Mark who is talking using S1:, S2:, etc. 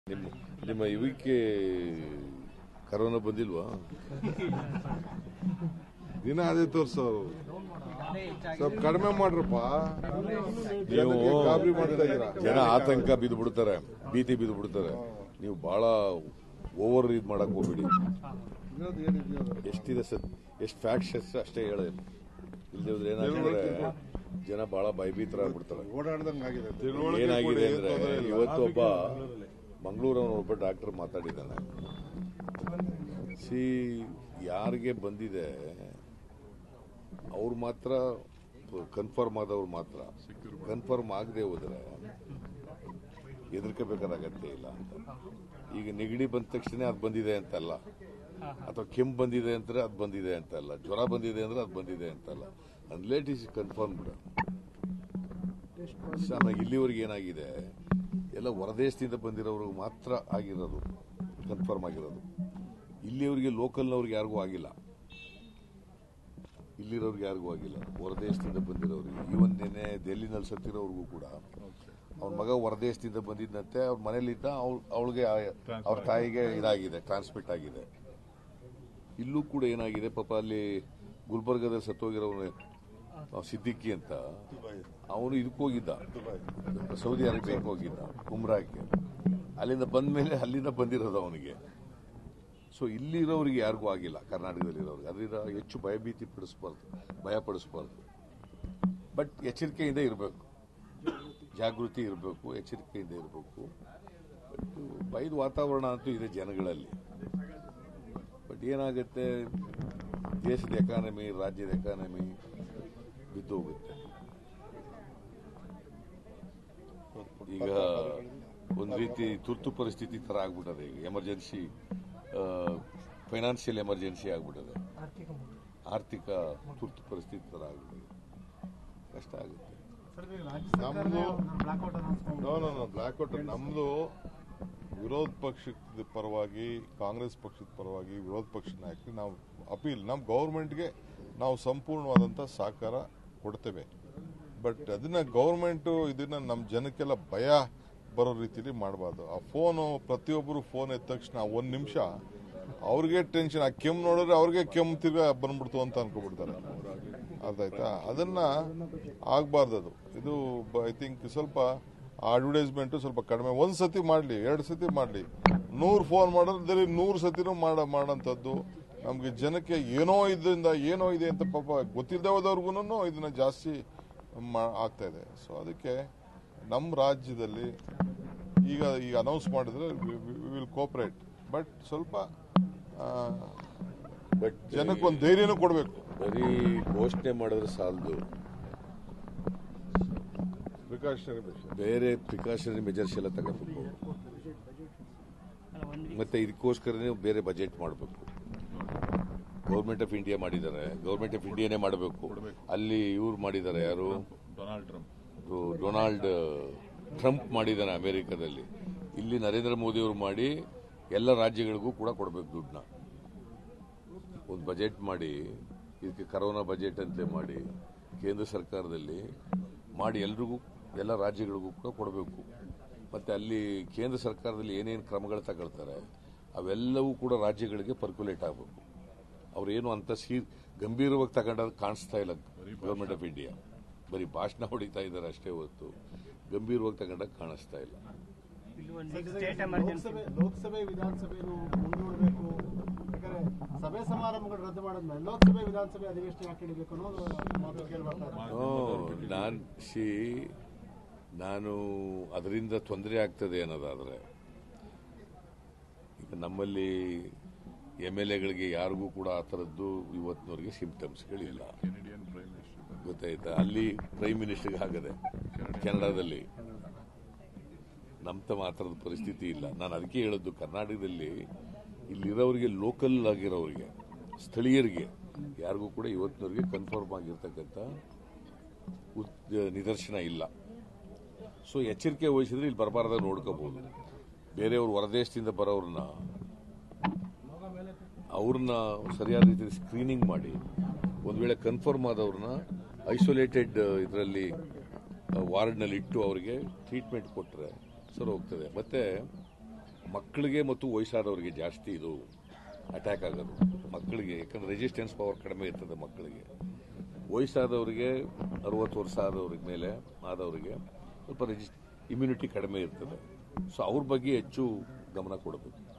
S1: ನಿಮ್ಮ ಇವಕ್ಕೆ ಕರೋನಾ ಬಂದಿಲ್ವಾ?
S2: ದಿನ ಅದೇ ತೋರ್ಸೋರು. ಸ್ವಲ್ಪ ಕಡಿಮೆ ಮಾಡ್ರಪ್ಪ.
S1: ನೀವು
S2: ಗಾಬರಿ ಮಾಡ್ತಾ ಇದ್ದೀರಾ.
S1: ಜನ ಆತಂಕ ಬಿದ್ದು ಬಿಡ್ತಾರೆ, ಭೀತಿ ಬಿದ್ದು ಬಿಡ್ತಾರೆ. ನೀವು ಬಹಳ ಓವರ್ ಇದು ಮಾಡಕ್ ಹೋಗ್ಬಿಡಿ. ಎಷ್ಟಿದೆ ಎಷ್ಟು ಫ್ಯಾಕ್ಟ್ಸ್ ಅಷ್ಟೇ ಹೇಳ. ಇಲ್ಲದೆ ಏನಾಗ್ತದೆ, ಜನ ಬಹಳ ಭಯಭೀತರಾಗ್ಬಿಡ್ತಾರೆ. ಏನಾಗಿದೆ ಅಂದ್ರೆ, ಇವತ್ತು ಒಬ್ಬ ಮಂಗಳೂರವನ ಒಬ್ಬ ಡಾಕ್ಟರ್ ಮಾತಾಡಿದ್ದಾನೆ. ಯಾರಿಗೆ ಬಂದಿದೆ ಅವ್ರು ಮಾತ್ರ ಕನ್ಫರ್ಮ್ ಆದವ್ರು ಮಾತ್ರ, ಕನ್ಫರ್ಮ್ ಆಗದೆ ಹೋದ್ರೆ ಹೆದರ್ಕೋಬೇಕಾದ ಅಗತ್ಯ ಇಲ್ಲ ಅಂತ. ಈಗ ನೆಗಡಿ ಬಂದ ತಕ್ಷಣ ಅದು ಬಂದಿದೆ ಅಂತಲ್ಲ, ಅಥವಾ ಕೆಮ್ಮು ಬಂದಿದೆ ಅಂದ್ರೆ ಅದು ಬಂದಿದೆ ಅಂತಲ್ಲ, ಜ್ವರ ಬಂದಿದೆ ಅಂದ್ರೆ ಅದು ಬಂದಿದೆ ಅಂತಲ್ಲ, ಅನ್ಲೇಟ್ ಇಸ್ ಕನ್ಫರ್ಮ್ ಬಿಡ. ಇಲ್ಲಿವರೆಗೆ ಏನಾಗಿದೆ, ಎಲ್ಲ ಹೊರದೇಶದಿಂದ ಬಂದಿರೋರಿಗೆ ಮಾತ್ರ ಆಗಿರೋದು, ಕನ್ಫರ್ಮ್ ಆಗಿರೋದು. ಇಲ್ಲಿಯವರಿಗೆ ಲೋಕಲ್ನವ್ರಿಗೆ ಯಾರಿಗೂ ಆಗಿಲ್ಲ, ಇಲ್ಲಿರೋರಿಗೆ ಯಾರಿಗೂ ಆಗಿಲ್ಲ, ಹೊರದೇಶದಿಂದ ಬಂದಿರೋರಿಗೆ. ಇವನ್ ನೆನೆ ದೆಹಲಿನಲ್ಲಿ ಸತ್ತಿರೋರ್ಗೂ ಕೂಡ ಅವ್ರ ಮಗ ಹೊರದೇಶದಿಂದ ಬಂದಿದ್ದಂತೆ, ಅವ್ರ ಮನೇಲಿದ್ದ, ಅವಳಿಗೆ ಅವ್ರ ತಾಯಿಗೆ ಇದಾಗಿದೆ, ಟ್ರಾನ್ಸ್ಮಿಟ್ ಆಗಿದೆ. ಇಲ್ಲೂ ಕೂಡ ಏನಾಗಿದೆ, ಪಾಪ ಅಲ್ಲಿ ಗುಲ್ಬರ್ಗದಲ್ಲಿ ಸತ್ತೋಗಿರೋನು ಸಿದ್ದಿಕ್ಕಿ ಅಂತ, ಅವನು ಇದಕ್ಕೆ ಹೋಗಿದ್ದ, ಸೌದಿ ಅರೇಬಿಯಾಕ್ಕೆ ಹೋಗಿದ್ದ, ಉಮ್ರಾಕ್ಕೆ. ಅಲ್ಲಿಂದ ಬಂದ ಮೇಲೆ ಅಲ್ಲಿಂದ ಬಂದಿರೋದು ಅವನಿಗೆ. ಸೊ ಇಲ್ಲಿರೋರಿಗೆ ಯಾರಿಗೂ ಆಗಿಲ್ಲ, ಕರ್ನಾಟಕದಲ್ಲಿರೋರಿಗೆ. ಅದರಿಂದ ಹೆಚ್ಚು ಭಯಭೀತಿ ಭಯಪಡಿಸಬಾರ್ದು. ಬಟ್ ಎಚ್ಚರಿಕೆಯಿಂದ ಇರಬೇಕು, ಜಾಗೃತಿ ಇರಬೇಕು, ಎಚ್ಚರಿಕೆಯಿಂದ ಇರಬೇಕು. ಬಟ್ ಭಯದ ವಾತಾವರಣ ಅಂತೂ ಇದೆ ಜನಗಳಲ್ಲಿ. ಬಟ್ ಏನಾಗುತ್ತೆ, ದೇಶದ ಎಕಾನಮಿ, ರಾಜ್ಯದ ಎಕಾನಮಿ ಬಿದ್ದು ಹೋಗುತ್ತೆ. ಈಗ ಒಂದು ರೀತಿ ತುರ್ತು ಪರಿಸ್ಥಿತಿ ತರ ಆಗ್ಬಿಟ್ಟದೆ. ಈಗ ಎಮರ್ಜೆನ್ಸಿ, ಫೈನಾನ್ಷಿಯಲ್ ಎಮರ್ಜೆನ್ಸಿ ಆಗ್ಬಿಟ್ಟದೆ, ಆರ್ಥಿಕ ತುರ್ತು ಪರಿಸ್ಥಿತಿ ತರ ಆಗ್ಬಿಟ್ಟದೆ. ಕಷ್ಟ ಆಗುತ್ತೆ.
S2: ನಮ್ದು ಬ್ಲಾಕ್ಔಟ್ ನಮ್ದು ವಿರೋಧ ಪಕ್ಷದ ಪರವಾಗಿ, ಕಾಂಗ್ರೆಸ್ ಪಕ್ಷದ ಪರವಾಗಿ, ವಿರೋಧ ಪಕ್ಷದ ನಾಯಕರಿಗೆ ನಾವು ಅಪೀಲ್, ನಮ್ಮ ಗೌರ್ಮೆಂಟ್ಗೆ ನಾವು ಸಂಪೂರ್ಣವಾದಂಥ ಸಹಕಾರ ಕೊಡ್ತೇವೆ. ಬಟ್ ಅದನ್ನ ಗೌರ್ಮೆಂಟ್ ಇದನ್ನ ನಮ್ಮ ಜನಕ್ಕೆಲ್ಲ ಭಯ ಬರೋ ರೀತಿಯಲ್ಲಿ ಮಾಡಬಾರ್ದು. ಆ ಫೋನು, ಪ್ರತಿಯೊಬ್ಬರು ಫೋನ್ ಎದ್ದ ತಕ್ಷಣ ಒಂದು ನಿಮಿಷ ಅವ್ರಿಗೆ ಟೆನ್ಷನ್. ಆ ಕೆಮ್ಮು ನೋಡಿದ್ರೆ ಅವ್ರಿಗೆ ಕೆಮ್ಮು ತಿರ್ಗಾ ಬಂದ್ಬಿಡ್ತು ಅಂತ ಅನ್ಕೊಬಿಡ್ತಾರೆ. ಅರ್ಥ ಆಯ್ತಾ? ಅದನ್ನ ಆಗಬಾರ್ದು. ಅದು ಇದು ಐ ಥಿಂಕ್ ಸ್ವಲ್ಪ ಅಡ್ವರ್ಟೈಸ್ಮೆಂಟ್ ಸ್ವಲ್ಪ ಕಡಿಮೆ, ಒಂದ್ ಸತಿ ಮಾಡಲಿ, 2 ಸತಿ ಮಾಡಲಿ. 100 ಫೋನ್ ಮಾಡಿದ್ರೆ 100 ಸತಿನೂ ಮಾಡೋಂಥದ್ದು. ನಮ್ಗೆ ಜನಕ್ಕೆ ಏನೋ ಇದರಿಂದ ಏನೋ ಇದೆ ಅಂತ ಪಾಪ ಗೊತ್ತಿಲ್ಲದೆ ಹೋದವ್ರಿಗೂ ಇದನ್ನ ಜಾಸ್ತಿ ಆಗ್ತಾ ಇದೆ. ಸೊ ಅದಕ್ಕೆ ನಮ್ಮ ರಾಜ್ಯದಲ್ಲಿ ಈಗ ಅನೌನ್ಸ್ ಮಾಡಿದ್ರೆ ವಿಲ್ ಕೋಪರೇಟ್. ಬಟ್ ಸ್ವಲ್ಪ ಜನಕ್ಕೆ ಒಂದು ಧೈರ್ಯನೂ ಕೊಡಬೇಕು.
S1: ಬರೀ ಘೋಷಣೆ ಮಾಡಿದ್ರೆ ಸಾಲದು, ಬೇರೆ ಪ್ರಿಕಾಷನರಿ ಮೆಜರ್ಸ್ ಎಲ್ಲ ತಗೋಬೇಕು. ಮತ್ತೆ ಇದಕ್ಕೋಸ್ಕರನೇ ಬೇರೆ ಬಜೆಟ್ ಮಾಡಬೇಕು. ಗೌರ್ಮೆಂಟ್ ಆಫ್ ಇಂಡಿಯಾ ಮಾಡಿದ್ದಾರೆ, ಗೌರ್ಮೆಂಟ್ ಆಫ್ ಇಂಡಿಯಾನೇ ಮಾಡಬೇಕು. ಅಲ್ಲಿ ಇವ್ರು ಮಾಡಿದ್ದಾರೆ, ಯಾರು, ಡೊನಾಲ್ಡ್ ಟ್ರಂಪ್ ಮಾಡಿದ್ದಾನೆ ಅಮೆರಿಕದಲ್ಲಿ. ಇಲ್ಲಿ ನರೇಂದ್ರ ಮೋದಿ ಅವರು ಮಾಡಿ ಎಲ್ಲ ರಾಜ್ಯಗಳಿಗೂ ಕೂಡ ಕೊಡಬೇಕು ದುಡ್ಡನ್ನ. ಒಂದು ಬಜೆಟ್ ಮಾಡಿ, ಇದಕ್ಕೆ ಕರೋನಾ ಬಜೆಟ್ ಅಂತಲೇ ಮಾಡಿ ಕೇಂದ್ರ ಸರ್ಕಾರದಲ್ಲಿ ಮಾಡಿ ಎಲ್ರಿಗೂ, ಎಲ್ಲ ರಾಜ್ಯಗಳಿಗೂ ಕೂಡ ಕೊಡಬೇಕು. ಮತ್ತೆ ಅಲ್ಲಿ ಕೇಂದ್ರ ಸರ್ಕಾರದಲ್ಲಿ ಏನೇನು ಕ್ರಮಗಳು ತಗೊಳ್ತಾರೆ ಅವೆಲ್ಲವೂ ಕೂಡ ರಾಜ್ಯಗಳಿಗೆ ಪರ್ಕ್ಯುಲೇಟ್ ಆಗಬೇಕು. ಅವ್ರೇನು ಅಂತ ಗಂಭೀರವಾಗಿ ತಗೊಂಡಾಗ ಕಾಣಿಸ್ತಾ ಇಲ್ಲ ಗವರ್ಮೆಂಟ್ ಆಫ್ ಇಂಡಿಯಾ. ಬರೀ ಭಾಷಣ ಹೊಡಿತಾ ಇದ್ದಾರೆ ಅಷ್ಟೇ ಹೊರತು ಗಂಭೀರವಾಗಿ ತಗೊಂಡಾಗ ಕಾಣಿಸ್ತಾ ಇಲ್ಲ.
S3: ಲೋಕಸಭೆ ವಿಧಾನಸಭೆ ಮುಂದೂಡಬೇಕು, ಸಭೆ ಸಮಾರಂಭಗಳು ರದ್ದು ಮಾಡಿದ್ಮೇಲೆ ಲೋಕಸಭೆ ವಿಧಾನಸಭೆ ಅಧಿವೇಶನ ಯಾಕೆ ಹಿಡಿಬೇಕು ಅನ್ನೋದು ಕೇಳ್ಬರ್ತಾರೆ.
S1: ನಾನು ಅದರಿಂದ ತೊಂದರೆ ಆಗ್ತದೆ ಅನ್ನೋದಾದ್ರೆ, ಈಗ ನಮ್ಮಲ್ಲಿ MLAಗಳಿಗೆ ಯಾರಿಗೂ ಕೂಡ ಆ ಥರದ್ದು ಇವತ್ತಿನವರೆಗೆ ಸಿಂಪ್ಟಮ್ಸ್ಗಳಿಲ್ಲ. ಗೊತ್ತಾಯ್ತಾ? ಅಲ್ಲಿ ಪ್ರೈಮ್ ಮಿನಿಸ್ಟರ್ಗೆ ಆಗದೆ, ಕೆನಡಾದಲ್ಲಿ ನಮ್ಮ ಆ ಥರದ ಪರಿಸ್ಥಿತಿ ಇಲ್ಲ. ನಾನು ಅದಕ್ಕೆ ಹೇಳದ್ದು, ಕರ್ನಾಟಕದಲ್ಲಿ ಇಲ್ಲಿರೋರಿಗೆ, ಲೋಕಲ್ ಆಗಿರೋರಿಗೆ, ಸ್ಥಳೀಯರಿಗೆ ಯಾರಿಗೂ ಕೂಡ ಇವತ್ತಿನವರೆಗೆ ಕನ್ಫರ್ಮ್ ಆಗಿರ್ತಕ್ಕಂಥ ನಿದರ್ಶನ ಇಲ್ಲ. ಸೊ ಎಚ್ಚರಿಕೆ ವಹಿಸಿದ್ರೆ ಇಲ್ಲಿ ಬರಬಾರ್ದಾಗ ನೋಡ್ಕೋಬಹುದು. ಬೇರೆಯವರು ಹೊರದೇಶದಿಂದ ಅವ್ರನ್ನ ಸರಿಯಾದ ರೀತಿಯಲ್ಲಿ ಸ್ಕ್ರೀನಿಂಗ್ ಮಾಡಿ, ಒಂದು ವೇಳೆ ಕನ್ಫರ್ಮ್ ಆದವ್ರನ್ನ ಐಸೋಲೇಟೆಡ್ ಇದರಲ್ಲಿ ವಾರ್ಡ್ನಲ್ಲಿ ಇಟ್ಟು ಅವರಿಗೆ ಟ್ರೀಟ್ಮೆಂಟ್ ಕೊಟ್ಟರೆ ಸರಿ ಹೋಗ್ತದೆ. ಮತ್ತೆ ಮಕ್ಕಳಿಗೆ ಮತ್ತು ವಯಸ್ಸಾದವರಿಗೆ ಜಾಸ್ತಿ ಇದು ಅಟ್ಯಾಕ್ ಆಗೋದು. ಮಕ್ಕಳಿಗೆ ಯಾಕಂದ್ರೆ ರೆಸಿಸ್ಟೆನ್ಸ್ ಪವರ್ ಕಡಿಮೆ ಇರ್ತದೆ ಮಕ್ಕಳಿಗೆ. ವಯಸ್ಸಾದವರಿಗೆ 60 ವರ್ಷ ಆದವ್ರಿಗೆ ಮೇಲೆ ಆದವರಿಗೆ ಸ್ವಲ್ಪ ಇಮ್ಯುನಿಟಿ ಕಡಿಮೆ ಇರ್ತದೆ. ಸೊ ಅವ್ರ ಬಗ್ಗೆ ಹೆಚ್ಚು ಗಮನ ಕೊಡಬೇಕು.